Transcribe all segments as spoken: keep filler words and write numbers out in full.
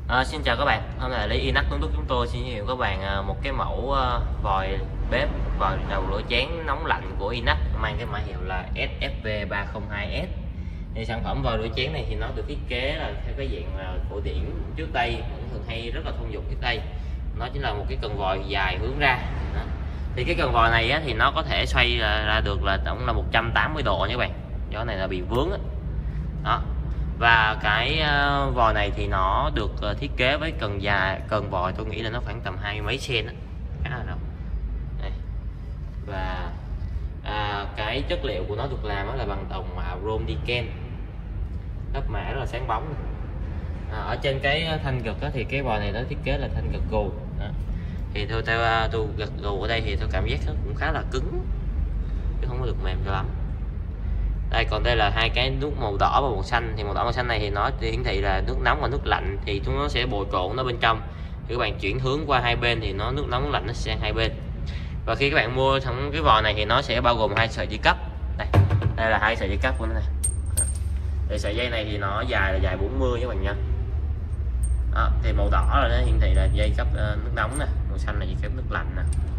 À, xin chào các bạn, hôm nay là Lý Inox Tuấn Đức chúng tôi xin giới thiệu các bạn à, một cái mẫu uh, vòi bếp vòi đầu rửa chén nóng lạnh của Inox mang cái mã hiệu là S F V ba không hai S. Thì sản phẩm vòi rửa chén này thì nó được thiết kế là theo cái dạng uh, cổ điển trước đây, cũng thường hay rất là thông dụng trước đây. Nó chính là một cái cần vòi dài hướng ra. Đó. Thì cái cần vòi này á, thì nó có thể xoay ra, ra được là tổng là một trăm tám mươi độ nha các bạn. Gió này là bị vướng đó. Đó. Và cái vòi này thì nó được thiết kế với cần dài, cần vòi tôi nghĩ là nó khoảng tầm hai mươi mấy cm, khá là rộng. Đây. Và à, cái chất liệu của nó được làm là bằng đồng chrome Niken, lớp mạ rất là sáng bóng. À, ở trên cái thanh gật đó, thì cái vòi này nó thiết kế là thanh gật gù. Đó. Thì theo theo tôi gật gù ở đây thì tôi cảm giác nó cũng khá là cứng chứ không có được mềm cho lắm. Đây, còn đây là hai cái nút màu đỏ và màu xanh. Thì màu đỏ màu xanh này thì nó hiển thị là nước nóng và nước lạnh, thì chúng nó sẽ bồi trộn nó bên trong. Thì các bạn chuyển hướng qua hai bên thì nó nước nóng nước lạnh nó sẽ hai bên. Và khi các bạn mua thằng cái vòi này thì nó sẽ bao gồm hai sợi dây cấp. Đây, đây là hai sợi dây cấp của nó này. Thì sợi dây này thì nó dài là dài bốn mươi các bạn nha. Đó, thì màu đỏ là nó hiển thị là dây cấp uh, nước nóng nè, màu xanh là dây cấp nước lạnh nè.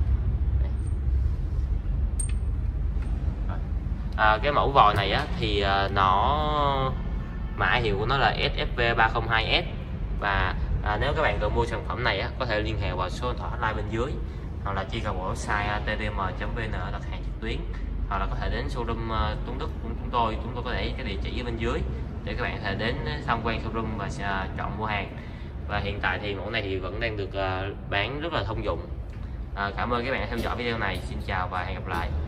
À, cái mẫu vòi này á, thì à, nó mã hiệu của nó là S F V ba không hai S. Và à, nếu các bạn cần mua sản phẩm này á, có thể liên hệ vào số điện thoại hotline bên dưới, hoặc là truy cập vào website t d m chấm v n đặt hàng trực tuyến, hoặc là có thể đến showroom uh, Tuấn Đức của chúng tôi. Chúng tôi có để cái địa chỉ ở bên dưới để các bạn có thể đến tham quan showroom và uh, chọn mua hàng. Và hiện tại thì mẫu này thì vẫn đang được uh, bán rất là thông dụng. À, cảm ơn các bạn đã theo dõi video này. Xin chào và hẹn gặp lại.